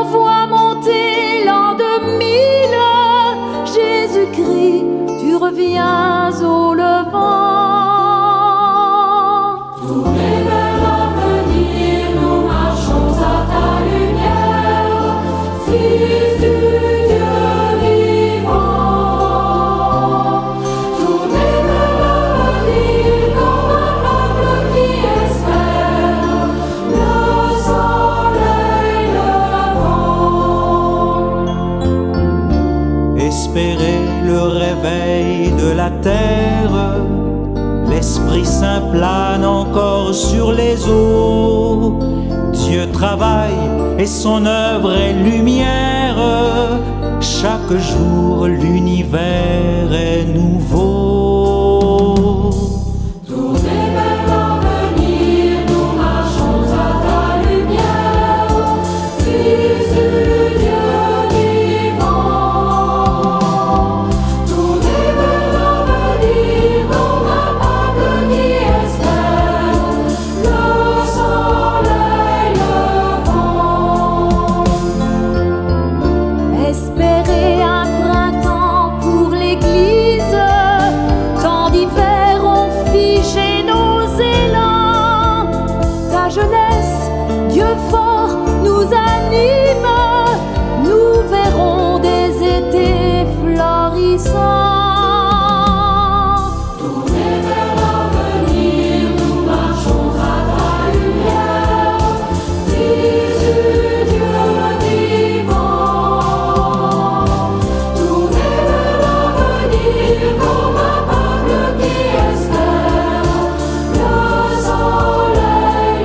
voit monter l'an 2000, Jésus-Christ, tu reviens au levant. Tournez vers l'avenir, nous marchons à ta lumière, Fils du Dieu vivant. Tournez vers l'avenir comme un peuple qui espère le soleil levant. Espérez le réveil de la terre, l'Esprit Saint plane encore sur les eaux. Dieu travaille et son œuvre est lumière. Chaque jour l'univers est nouveau. Tournez vers l'avenir, nous marchons à ta lumière, Fils du Dieu vivant. Tournez vers l'avenir comme un peuple qui espère le soleil levant. Espérez un printemps pour l'Église, quand d'hiver ont figé nos élans. Ta jeunesse, Dieu fort, nous anime, nous verrons des étés florissants. Tournez vers l'avenir, nous marchons à ta lumière, Fils du Dieu vivant. Tournez vers l'avenir comme un peuple qui espère le soleil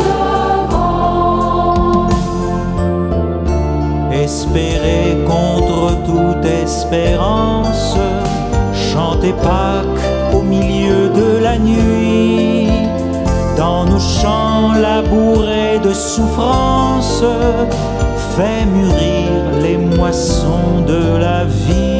levant. Espérez contre toute espérance, chantez Pâques au milieu de la nuit. Dans nos champs labourés de souffrance, fait mûrir les moissons de la vie.